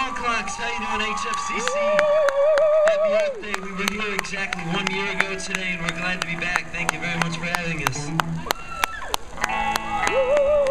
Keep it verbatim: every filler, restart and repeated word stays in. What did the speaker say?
Clocks, how you doing, H F C C? Happy Earth Day. We were here exactly one year ago today, and we're glad to be back. Thank you very much for having us.